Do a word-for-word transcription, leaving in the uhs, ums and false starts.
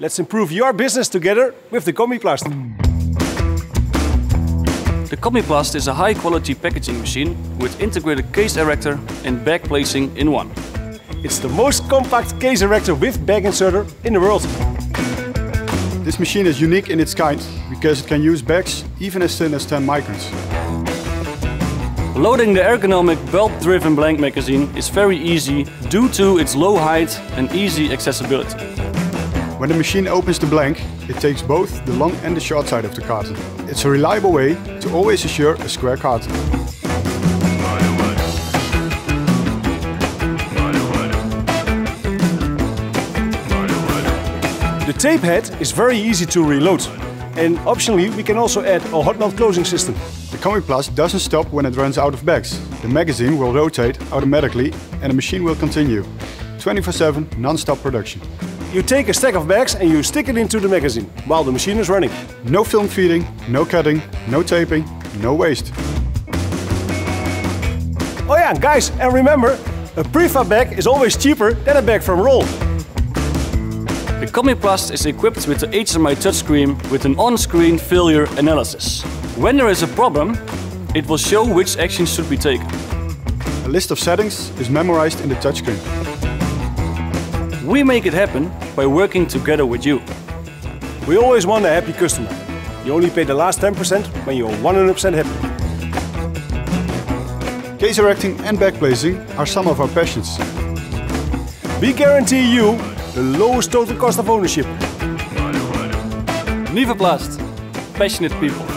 Let's improve your business together with the Combiplast. The Combiplast is a high-quality packaging machine with integrated case erector and bag placing in one. It's the most compact case erector with bag inserter in the world. This machine is unique in its kind because it can use bags even as thin as ten microns. Loading the ergonomic belt-driven blank magazine is very easy due to its low height and easy accessibility. When the machine opens the blank, it takes both the long and the short side of the carton. It's a reliable way to always assure a square carton. The tape head is very easy to reload. And optionally, we can also add a hot melt closing system. The Combiplast doesn't stop when it runs out of bags. The magazine will rotate automatically and the machine will continue. twenty-four seven non-stop production. You take a stack of bags and you stick it into the magazine while the machine is running. No film feeding, no cutting, no taping, no waste. Oh yeah, guys, and remember, a prefab bag is always cheaper than a bag from roll. The Combiplast is equipped with the H D M I touchscreen with an on-screen failure analysis. When there is a problem, it will show which actions should be taken. A list of settings is memorized in the touchscreen. We make it happen by working together with you. We always want a happy customer. You only pay the last ten percent when you're one hundred percent happy. Case erecting and bag placing are some of our passions. We guarantee you the lowest total cost of ownership. Niveplast, passionate people.